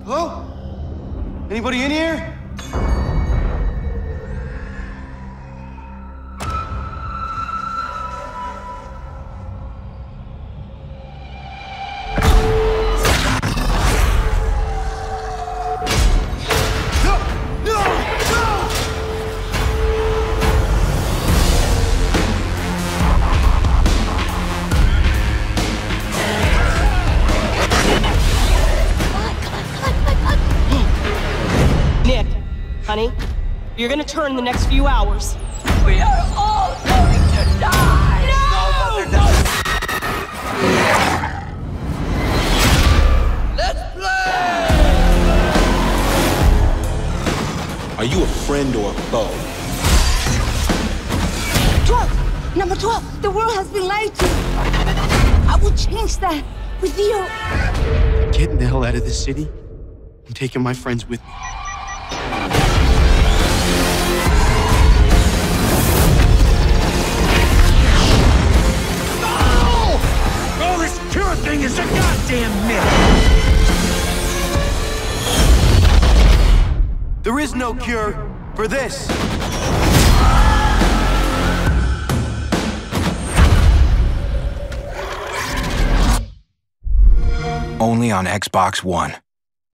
Hello? Anybody in here? Honey, you're gonna turn in the next few hours. We are all going to die! No! Let's play! Are you a friend or a foe? 12! Number 12! The world has been lied to! I will change that with you! Getting the hell out of this city. I'm taking my friends with me. Cure thing is a goddamn myth! There is no cure for this. Only on Xbox One.